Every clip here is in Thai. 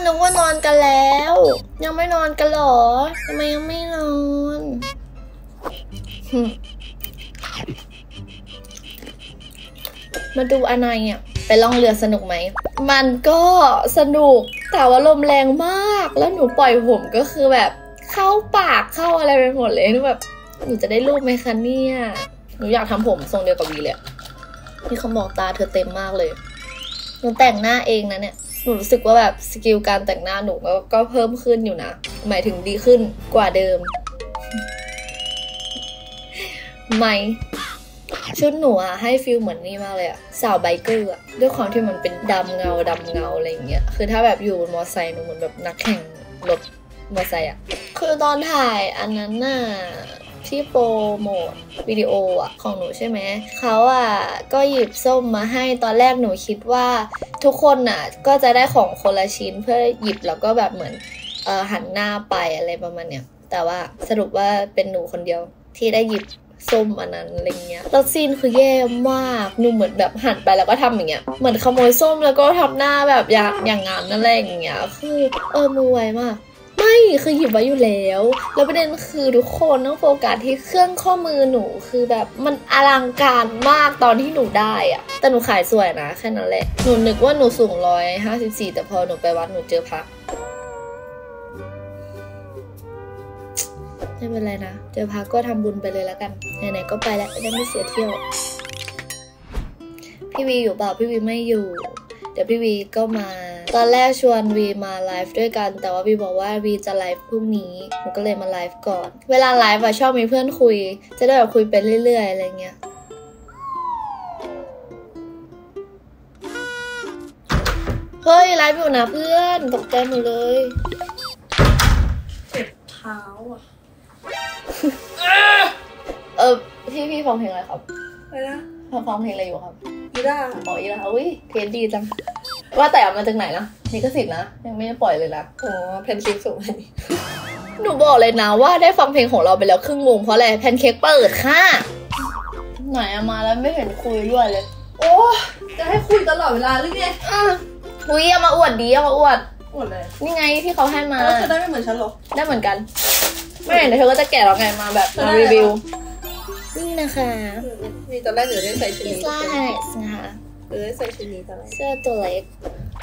นึกว่านอนกันแล้วยังไม่นอนกันหรอทำไมยังไม่นอนมาดูอะไรอ่ะไปล่องเรือสนุกไหมมันก็สนุกแต่ว่าลมแรงมากแล้วหนูปล่อยผมก็คือแบบเข้าปากเข้าอะไรไปหมดเลยหนูแบบหนูจะได้รูปไหมคะเนี่ยหนูอยากทำผมทรงเดียวกับวีเลยที่เขาบอกตาเธอเต็มมากเลยหนูแต่งหน้าเองนะเนี่ยหนูรู้สึกว่าแบบสกิลการแต่งหน้าหนูก็เพิ่มขึ้นอยู่นะหมายถึงดีขึ้นกว่าเดิมไม่ชุดหนูอะให้ฟีลเหมือนนี่มากเลยอะสาวไบเกอร์อะด้วยความที่มันเป็นดำเงาอะไรอย่างเงี้ยคือถ้าแบบอยู่บนมอเตอร์ไซค์หนูเหมือนแบบนักแข่งรถมอเตอร์ไซค์อะคือตอนถ่ายอันนั้นน่ะที่โปรโมทวิดีโออะของหนูใช่ไหมเขาอะก็หยิบส้มมาให้ตอนแรกหนูคิดว่าทุกคนอะก็จะได้ของคนละชิ้นเพื่อหยิบแล้วก็แบบเหมือนหันหน้าไปอะไรประมาณเนี้ยแต่ว่าสรุปว่าเป็นหนูคนเดียวที่ได้หยิบส้มอันนั้นอะไรเงี้ยแล้วซีนคือแย่มากหนูเหมือนแบบหันไปแล้วก็ทำอย่างเงี้ยเหมือนขโมยส้มแล้วก็ทำหน้าแบบอย่างงั้นนั่นแหละอย่างเงี้ยคือมือไวมากไม่คือหยิบไว้อยู่แล้วประเด็นคือทุกคนต้องโฟกัสที่เครื่องข้อมือหนูคือแบบมันอลังการมากตอนที่หนูได้อะแต่หนูขายสวยนะแค่นั้นแหละหนูนึกว่าหนูสูง154แต่พอหนูไปวัดหนูเจอพระไม่เป็นไรนะเจอพักก็ทำบุญไปเลยแล้วกันไหนๆก็ไปแล้วได้ไม่เสียเที่ยวพี่วีอยู่เปล่าพี่วีไม่อยู่เดี๋ยวพี่วีก็มาตอนแรกชวนวีมาไลฟ์ด้วยกันแต่ว่าวีบอกว่าวีจะไลฟ์พรุ่งนี้หนูก็เลยมาไลฟ์ก่อนเวลาไลฟ์อะชอบมีเพื่อนคุยจะได้แบบคุยไปเรื่อยๆอะไรเงี้ยเฮ้ยไลฟ์อยู่นะเพื่อนตกใจหมดเลยเจ็บเท้าอ่ะพี่ฟังเพลงอะไรครับอะไรนะฟังเพลงอะไรอยู่ครับอีด้าอีด้าอุ้ยเพลงดีจังว่าแต่เอามาจากไหนนะนี่ก็สิทธิ์นะยังไม่ได้ปล่อยเลยนะอ๋อแพนเค้กส่งให้หนูบอกเลยนะว่าได้ฟังเพลงของเราไปแล้วครึ่งวงเพราะอะไรแพนเค้กเปิดค่ะไหนมาแล้วไม่เห็นคุยด้วยเลยโอ้จะให้คุยตลอดเวลาหรือไงอุ้ยเอามาอวดดีเอามาอวดเลยนี่ไงที่เขาให้มาแล้วเธอได้ไม่เหมือนฉันหรอได้เหมือนกันไม่เห็นเธอก็จะแกะเราไงมาแบบมารีวิวนี่นะคะนี่ตอนแรกหนูได้ใส่ชุดนี้นะคะได้ใส่ชุดนี้ตอนแรกเสื้อตัวเล็ก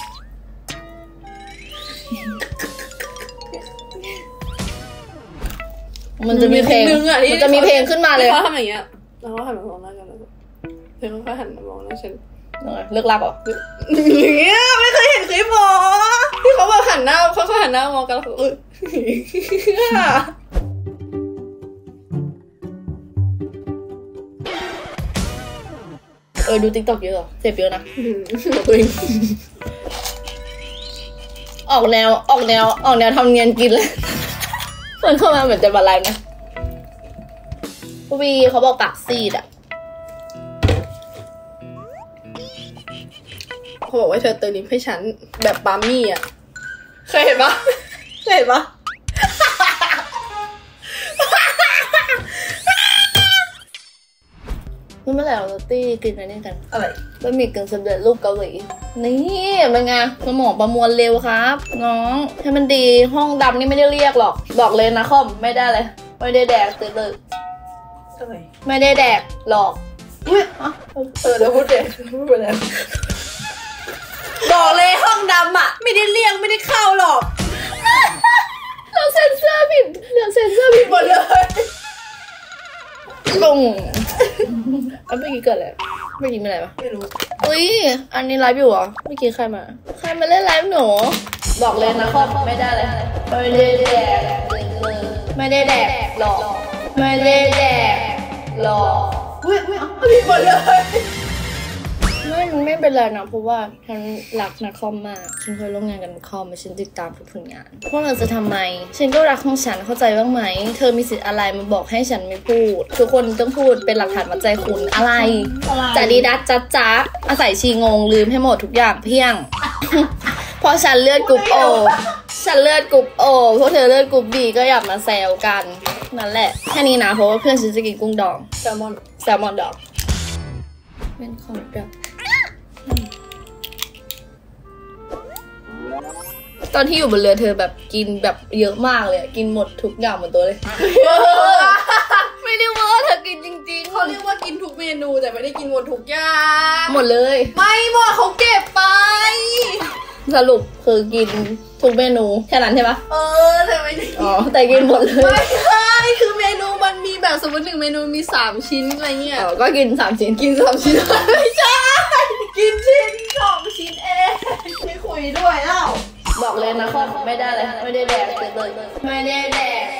มันจะมีเพลงขึ้นมาเลยเขาทำอย่างเงี้ยแล้วก็หันมามองหน้ากันแล้วเธอก็หันมามองหน้าฉันเลิกลักเหรออย่างเงี้ยไม่เคยเห็นคลิปหรอที่เขาแบบหันหน้าเขาหันหน้ามองกันแล้วดูติ๊กต็อกเยอะเหรอเสพเยอะนะออกแนวทำเนียนกินเลยเหมือนเข้ามาเหมือนจะมาไลฟ์นะวีเขาบอกปากซีดอ่ะเขาบอกว่าเธอเติมลิปให้ฉันแบบบาร์มี่อ่ะเคยเห็นปะเมื่อไหร่เราจะตีกินอะไรนี่กันอะไรบะหมี่กึ่งสำเร็จรูปเกาหลีนี่เป็นไงสมองประมวลเร็วครับน้องให้มันดีห้องดำนี่ไม่ได้เรียกหรอกบอกเลยนะคอมไม่ได้เลยไม่ได้แดกตื่นเลยไม่ได้แดกหรอกเดี๋ยวพูดเด็กพูดไปแล้วบอกเลยห้องดำอ่ะไม่ได้เรียกไม่ได้เข้าหรอกเราเซ็นเซอร์ผิดหมดเลยปุ้งเมื่อกี้เกิดอะไรเมื่อกี้มีอะไรปะไม่รู้อุ้ยอันนี้ไลฟ์อยู่เหรอเมื่อกี้ใครมาเล่นไลฟ์หนูบอกเลยนะคอมไม่ได้เลยไม่ได้แดกไม่ได้แดกหรอกไม่ได้แดกหรอกผิดหมดเลยไม่เป็นไรนะเพราะว่าฉันรักนักคอมมากฉันเคยร่วมงานกับนักคอมฉันติดตามทุกผลงานพวกเราจะทำไมฉันก็รักของฉันเข้าใจบ้างไหมเธอมีสิทธิ์อะไรมาบอกให้ฉันไม่พูดทุกคนต้องพูดเป็นหลักฐานมัดใจคุณอะไรจะดีดัดจ๊ะอาศัยชีงงลืมให้หมดทุกอย่างเพียงเพราะฉันเลือดกรุ๊ปโอพวกเธอเลือดกรุ๊ปบีก็อยากมาแซวกันนั่นแหละแค่นี้นะเพราะว่าเพื่อนฉันจะกินกุ้งดองแซลมอนดองเป็นของดองตอนที่อยู่บนเรือเธอแบบกินแบบเยอะมากเลยกินหมดทุกอย่างบนตัวเลยไม่ได้ว่าเธอกินจริงๆเขาเรียกว่ากินทุกเมนูแต่ไม่ได้กินหมดทุกอย่างหมดเลยไม่หมดเขาเก็บไปสรุปคือกินทุกเมนูแค่นั้นใช่ปะแต่ไม่ได้อ๋อแต่กินหมดเลยไม่ใช่คือเมนูมันมีแบบสมมติ1 เมนูมี3 ชิ้นอะไรเงี้ยก็กิน3 ชิ้นกิน3 ชิ้นไม่ใช่กินชิ้น2 ชิ้นเองไม่คุยด้วยเล่าบอกเลยนะข้อไม่ได้เลยไม่ได้แดกเลยไม่ได้แดก